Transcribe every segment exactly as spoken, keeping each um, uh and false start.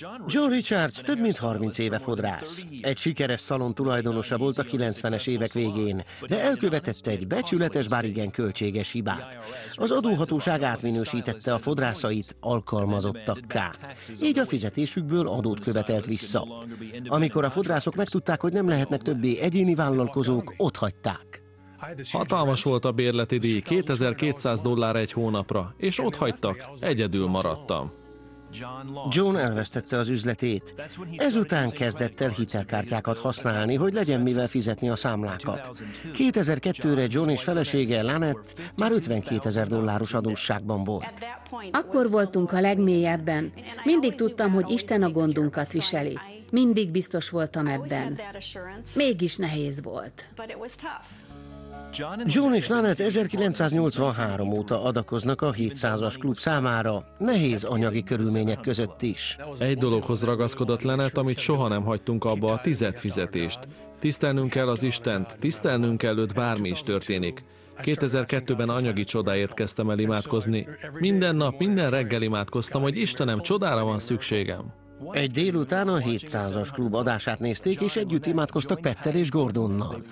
John Richards több mint harminc éve fodrász. Egy sikeres szalon tulajdonosa volt a kilencvenes évek végén, de elkövetett egy becsületes, bár igen költséges hibát. Az adóhatóság átminősítette a fodrászait alkalmazottakká, így a fizetésükből adót követelt vissza. Amikor a fodrászok megtudták, hogy nem lehetnek többé egyéni vállalkozók, otthagyták. Hatalmas volt a bérleti díj, kétezer-kétszáz dollár egy hónapra, és ott hagytak, egyedül maradtam. John elvesztette az üzletét. Ezután kezdett el hitelkártyákat használni, hogy legyen mivel fizetni a számlákat. kétezer-kettőre John és felesége Lynette már ötvenkétezer dolláros adósságban volt. Akkor voltunk a legmélyebben. Mindig tudtam, hogy Isten a gondunkat viseli. Mindig biztos voltam ebben. Mégis nehéz volt. John és Lynette ezerkilencszáznyolcvanhárom óta adakoznak a hétszázas klub számára, nehéz anyagi körülmények között is. Egy dologhoz ragaszkodott Lynette, amit soha nem hagytunk abba, a tizedfizetést. Tisztelnünk kell az Istent, tisztelnünk kell őt, bármi is történik. kétezer-kettőben anyagi csodáért kezdtem el imádkozni. Minden nap, minden reggel imádkoztam, hogy Istenem, csodára van szükségem. Egy délután a hétszázas klub adását nézték, és együtt imádkoztak Petter és Gordonnal.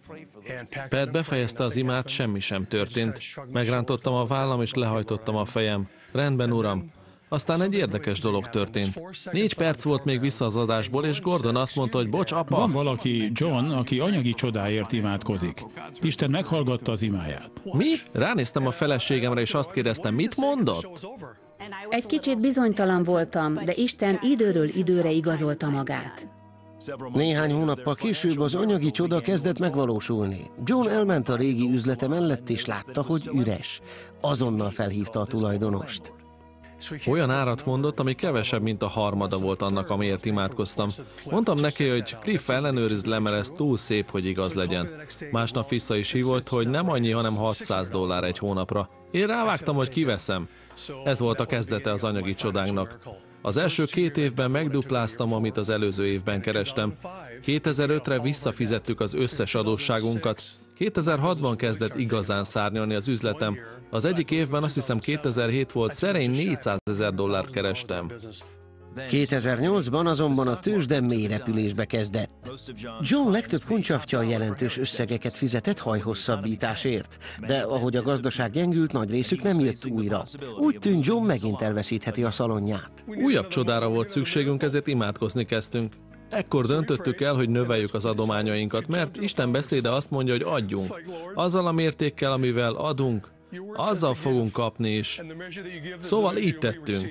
Pat befejezte az imát, semmi sem történt. Megrántottam a vállam, és lehajtottam a fejem. Rendben, uram. Aztán egy érdekes dolog történt. Négy perc volt még vissza az adásból, és Gordon azt mondta, hogy bocs, apa. Van valaki, John, aki anyagi csodáért imádkozik. Isten meghallgatta az imáját. Mi? Ránéztem a feleségemre, és azt kérdeztem, mit mondott? Egy kicsit bizonytalan voltam, de Isten időről időre igazolta magát. Néhány hónappal később az anyagi csoda kezdett megvalósulni. John elment a régi üzlete mellett, és látta, hogy üres. Azonnal felhívta a tulajdonost. Olyan árat mondott, ami kevesebb, mint a harmada volt annak, amiért imádkoztam. Mondtam neki, hogy Cliff, ellenőrizd le, mert ez túl szép, hogy igaz legyen. Másnap vissza is hívott, hogy nem annyi, hanem hatszáz dollár egy hónapra. Én rávágtam, hogy kiveszem. Ez volt a kezdete az anyagi csodánknak. Az első két évben megdupláztam, amit az előző évben kerestem. kétezer-ötre visszafizettük az összes adósságunkat. kétezer-hatban kezdett igazán szárnyalni az üzletem. Az egyik évben, azt hiszem kétezer-hét volt, szerény négyszázezer dollárt kerestem. kétezer-nyolcban azonban a tőzsde mély repülésbe kezdett. John legtöbb kuncsaftja jelentős összegeket fizetett hajhosszabbításért, de ahogy a gazdaság gyengült, nagy részük nem jött újra. Úgy tűnt, John megint elveszítheti a szalonját. Újabb csodára volt szükségünk, ezért imádkozni kezdtünk. Ekkor döntöttük el, hogy növeljük az adományainkat, mert Isten beszéde azt mondja, hogy adjunk. Azzal a mértékkel, amivel adunk, azzal fogunk kapni is. Szóval így tettünk.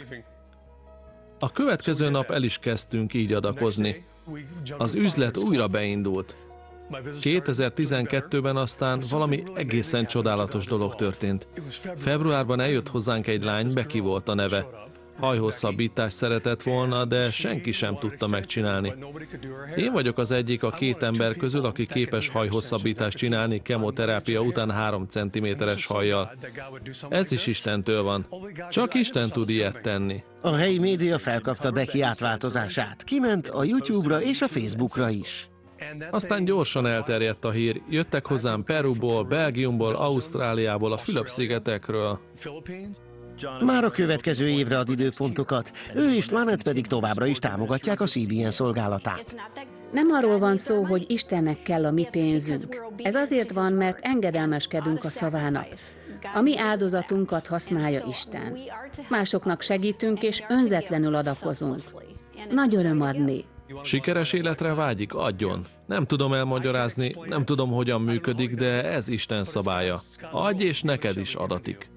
A következő nap el is kezdtünk így adakozni. Az üzlet újra beindult. kétezer-tizenkettőben aztán valami egészen csodálatos dolog történt. Februárban eljött hozzánk egy lány, Becky volt a neve. Hajhosszabbítást szeretett volna, de senki sem tudta megcsinálni. Én vagyok az egyik a két ember közül, aki képes hajhosszabbítást csinálni kemoterápia után három centiméteres hajjal. Ez is Istentől van. Csak Isten tud ilyet tenni. A helyi média felkapta Becky átváltozását. Kiment a YouTube-ra és a Facebookra is. Aztán gyorsan elterjedt a hír. Jöttek hozzám Peruból, Belgiumból, Ausztráliából, a Fülöp-szigetekről. Már a következő évre ad időpontokat, ő és Lynette pedig továbbra is támogatják a cé bé en szolgálatát. Nem arról van szó, hogy Istennek kell a mi pénzünk. Ez azért van, mert engedelmeskedünk a szavának. A mi áldozatunkat használja Isten. Másoknak segítünk és önzetlenül adakozunk. Nagy öröm adni. Sikeres életre vágyik? Adjon. Nem tudom elmagyarázni, nem tudom, hogyan működik, de ez Isten szabálya. Adj, és neked is adatik.